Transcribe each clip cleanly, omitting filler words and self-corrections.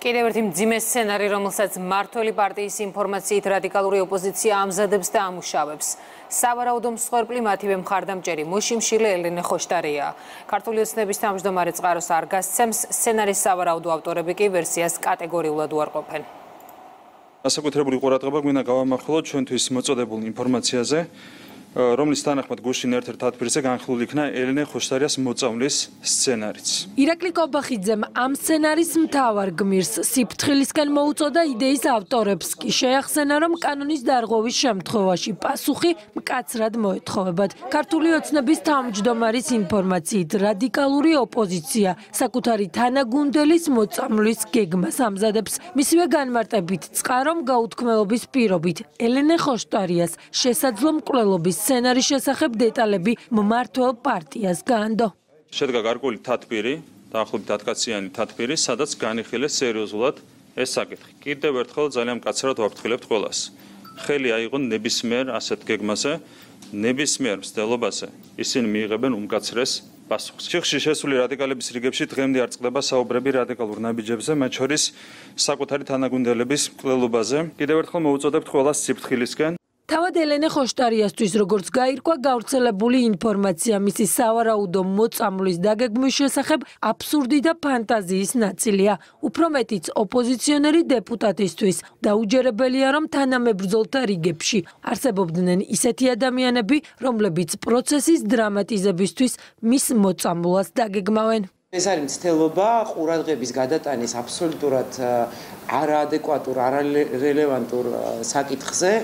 კიდევ ერთი მძიმე სცენარი, რომელსაც მმართველი პარტიის ინფორმაციით რადიკალური ოპოზიცია ამზადებს და ამუშავებს. სავარაუდო მსხვერპლი მათივე მხარდამჭერი მოშიმშილე ელენე ხოშტარია. ქართული ოცნების თავმჯდომარე წყაროს არ გასცემს, სცენარის სავარაუდო ავტორები კი ვერსიას კატეგორიულად უარყოფენ. Განსაკუთრებული ყურადღება გვინდა გავამახვილოთ ჩვენთვის მოწოდებულ ინფორმაციაზე, რომლის თანახმად გუშინ ერთ-ერთ ათბირზე განხილული იქნა ელენე ხოშტარიას მოწამვლის სცენარიც. ირაკლი კობახიძემ ამ სცენარის მთავარ გმირს სიფრთხილისკენ მოუწოდა იდეის ავტორებს კი შეახსენა, რომ კანონის დარღვევის შემთხვევაში პასუხი მკაცრად მოეთხოვებათ. ქართული ოცნების თავმჯდომარის ინფორმაციით რადიკალური ოპოზიცია საკუთარი თანაგუნდელის მოწამვლის გეგმას ამზადებს. მისივე განმარტებით წყარომ გაუთქმელობის პირობით ელენე ხოშტარიას შესაძლო მკვლელობის სცენარის შესახებ დეტალები მმართველ პარტიას გაანდო. შედგა გარკვეული თათბირი, დაახლოებით 10 კაციანი თათბირი, სადაც განიხილეს სერიოზულად ეს საკითხი. კიდევ ერთხელ ძალიან მკაცრად ვაფრთხილებთ ყველას. ხელი აიღონ ნებისმიერ ასეთ გეგმაზე, ნებისმიერ მცდელობაზე ისინი მიიღებენ უმკაცრეს პასუხს. ციხში შესული რადიკალების რიგებში დღემდე არ წყდება საუბრები რადიკალურ ნაბიჯებზე, მათ შორის საკუთარი თანაგუნდელების მკვლელობაზე. კიდევ ერთხელ მოვუწოდებთ ყველას სიფრთხილისკენ. თავად ელენე ხოშტარიასთვის, როგორც გაირკვა გავრცელებული ინფორმაცია მისი სავარაუდო მოწამვლის დაგეგმვის შესახებ აბსურდი და ფანტაზიის ნაწილია. უფრო მეტიც ოპოზიციონერი დეპუტატისთვის დაუჯერებელია, რომ თანამებრძოლთა რიგებში არსებობდნენ ისეთი ადამიანები, რომლებიც პროცესის დრამატიზებისთვის მის მოწამვლას დაგეგმავენ. ეს არის მცდელობა ყურადღების გადატანის აბსოლუტურად არაადეკვატურ, არარელევანტურ საკითხზე.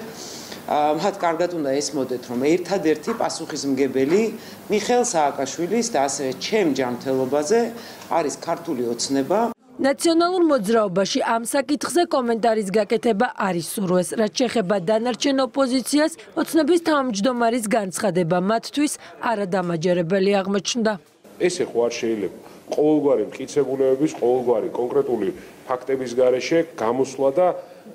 მათ კარგად უნდა ესმოდეთ, რომ ერთადერთი პასუხისმგებელი მიხეილ სააკაშვილის და ასევე ჩემ ჯანმრთელობაზე არის ქართული ოცნება. ნაციონალურ მოძრაობაში ამ საკითხზე კომენტარის გაკეთება არ ისურვეს, რაც შეეხება დანარჩენ ოპოზიციას, ოცნების თავმჯდომარის განცხადება მათთვის არადამაჯერებელი აღმოჩნდა. ესე ხო არ შეიძლება ყოველგვარი მტკიცებულებების, ყოველგვარი კონკრეტული ფაქტების გარეშე გამოსვლა და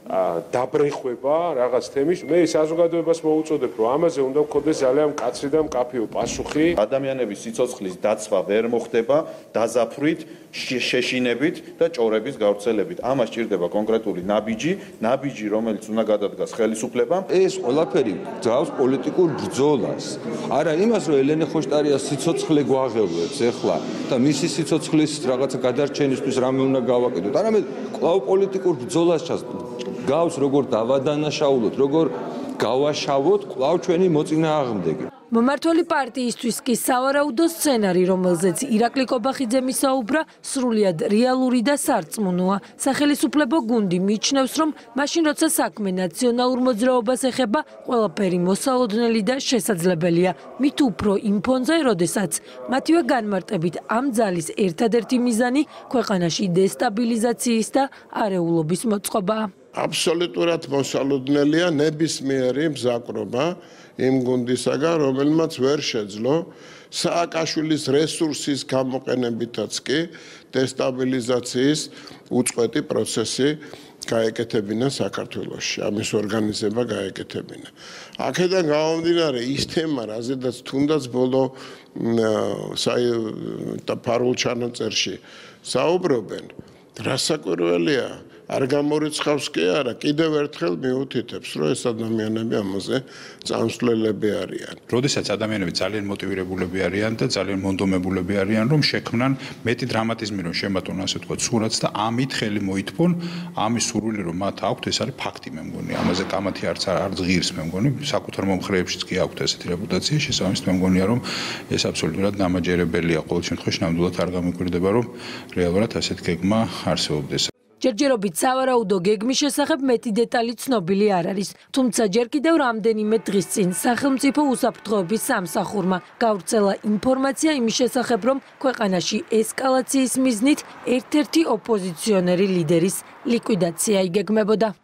დაბრეხვება რაღაც თემის. მე საზოგადოებას მოუწოდებ, რომ ამაზე უნდა გქონდეს ძალიან მკაცრი და მკაფიო პასუხი. ადამიანების სიცოცხლის დაცვა ვერ მოხდება დაზაფრვით, შეშინებით და ჭორების გავრცელებით. ამას სჭირდება კონკრეტული ნაბიჯი, რომელიც უნდა გადადგას ხელისუფლებამ. ეს ყველაფერი გძავს პოლიტიკურ ბრძოლას. არა იმას, რომ ელენე ხოშტარიას სიცოცხლე გვაღელვებს ეხლა და მისი სიცოცხლის რაღაცა გადარჩენისთვის რამე უნდა გავაკეთოთ. არამედ კვლავ პოლიტიკურ ბრძოლას გავს როგორ დავადანაშაულოთ, როგორ გავაშავოთ კვლავ ჩვენი მოწინააღმდეგე. მმართველი პარტიისთვის კი სავარაუდო სცენარი, რომელზეც ირაკლი კობახიძემ ისაუბრა, სრულიად რეალური და სარწმუნოა. სახელისუფლებო გუნდი მიიჩნევს, რომ მაშინ როცა საქმე ნაციონალურ მოძრაობას ეხება, ყველაფერი მოსალოდნელი და შესაძლებელია. მით უფრო იმ ფონზე, როდესაც მათივე განმარტებით ამ ძალის ერთადერთი მიზანი ქვეყანაში დესტაბილიზაციის და არეულობის მოწყობაა. აბსოლუტურად მოსალოდნელია ნებისმიერი მზაკრობა იმ გუნდისაგან, რომელმაც ვერ შეძლო სააკაშვილის რესურსის გამოყენებითაც კი დესტაბილიზაციის უწყვეტი პროცესი გაეკეთებინა საქართველოში, ამის ორგანიზება გაეკეთებინა. აქედან გამომდინარე ის თემა, რაზედაც თუნდაც ბოლო ფარულ ჩანაწერში საუბრობენ, რასაკვირველია, არ გამორიცხავს კი არა, კიდევ ერთხელ მიუთითებს, რომ ეს ადამიანები ამაზე წამსვლელები არიან. როდესაც ადამიანები ძალიან მოტივირებულები არიან და ძალიან მონდომებულები არიან, რომ შექმნან მეტი დრამატიზმი, რომ შემატონ ასე ვთქვათ სურათს და ამით ხელი მოითმონ, ამის სურვილი რომ მათ აქვთ, ეს არის ფაქტი მე მგონი. ამაზე კამათი არც არ ღირს მე მგონი, საკუთარ მომხრეებშიც კი აქვთ ესეთი რეპუტაცია, შესაბამისად მე მგონია რომ ეს აბსოლუტურად დამაჯერებელია. ყოველ შემთხვევაში ნამდვილად არ გამიკვირდება, რომ რეალურად ასეთ გეგმა არსებობდეს. ჯერჯერობით სავარაუდო გეგმის შესახებ მეტი დეტალი ცნობილი არ არის. თუმცა ჯერ კიდევ რამდენიმე დღის წინ სახელმწიფო უსაფრთხოების სამსახურმა გავრცელა ინფორმაცია იმის შესახებ, რომ ქვეყანაში ესკალაციის მიზნით ერთ-ერთი ოპოზიციონერი ლიდერის ლიკვიდაცია იგეგმებოდა.